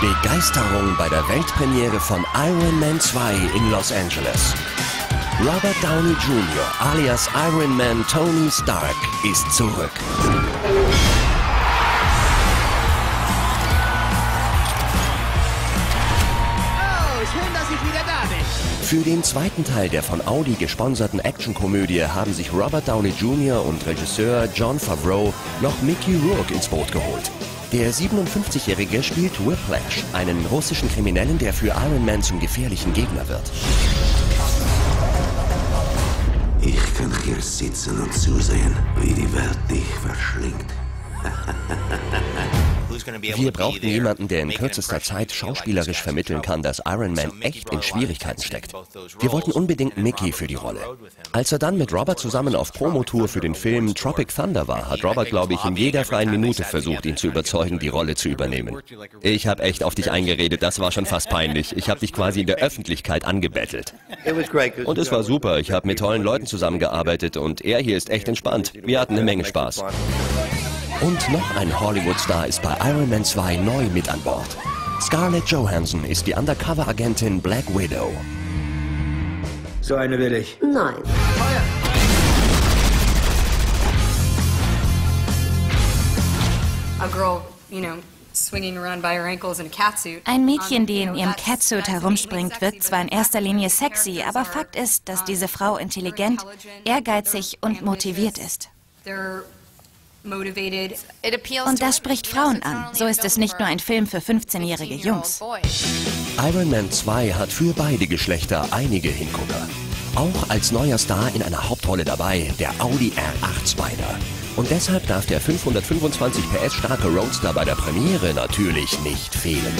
Begeisterung bei der Weltpremiere von Iron Man 2 in Los Angeles. Robert Downey Jr. alias Iron Man Tony Stark ist zurück. Schön, dass ich wieder da bin. Für den zweiten Teil der von Audi gesponserten Actionkomödie haben sich Robert Downey Jr. und Regisseur Jon Favreau noch Mickey Rourke ins Boot geholt. Der 57-Jährige spielt Whiplash, einen russischen Kriminellen, der für Iron Man zum gefährlichen Gegner wird. Ich kann hier sitzen und zusehen, wie die Welt dich verschlingt. Wir brauchten jemanden, der in kürzester Zeit schauspielerisch vermitteln kann, dass Iron Man echt in Schwierigkeiten steckt. Wir wollten unbedingt Mickey für die Rolle. Als er dann mit Robert zusammen auf Promotour für den Film Tropic Thunder war, hat Robert, glaube ich, in jeder freien Minute versucht, ihn zu überzeugen, die Rolle zu übernehmen. Ich habe echt auf dich eingeredet, das war schon fast peinlich. Ich habe dich quasi in der Öffentlichkeit angebettelt. Und es war super, ich habe mit tollen Leuten zusammengearbeitet und er hier ist echt entspannt. Wir hatten eine Menge Spaß. Und noch ein Hollywood-Star ist bei Iron Man 2 neu mit an Bord. Scarlett Johansson ist die Undercover-Agentin Black Widow. So eine will ich. Nein. Ein Mädchen, die in ihrem Catsuit herumspringt, wirkt zwar in erster Linie sexy, aber Fakt ist, dass diese Frau intelligent, ehrgeizig und motiviert ist. Und das spricht Frauen an. So ist es nicht nur ein Film für 15-jährige Jungs. Iron Man 2 hat für beide Geschlechter einige Hingucker. Auch als neuer Star in einer Hauptrolle dabei, der Audi R8 Spider. Und deshalb darf der 525 PS starke Roadster bei der Premiere natürlich nicht fehlen.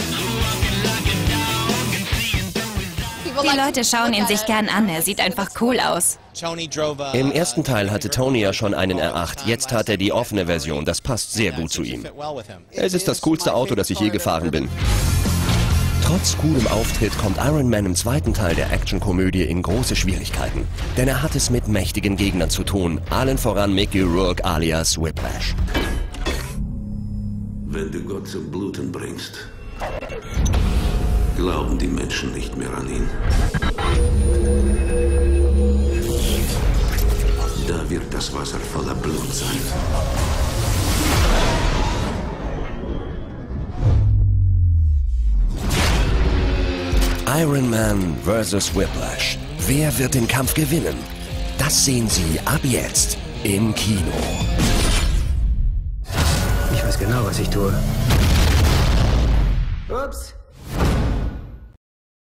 Die Leute schauen ihn sich gern an, er sieht einfach cool aus. Im ersten Teil hatte Tony ja schon einen R8, jetzt hat er die offene Version, das passt sehr gut zu ihm. Es ist das coolste Auto, das ich je gefahren bin. Trotz coolem Auftritt kommt Iron Man im zweiten Teil der Actionkomödie in große Schwierigkeiten. Denn er hat es mit mächtigen Gegnern zu tun, allen voran Mickey Rourke alias Whiplash. Wenn du Gott zum Bluten bringst, glauben die Menschen nicht mehr an ihn. Da wird das Wasser voller Blut sein. Iron Man vs. Whiplash. Wer wird den Kampf gewinnen? Das sehen Sie ab jetzt im Kino. Ich weiß genau, was ich tue. Ups.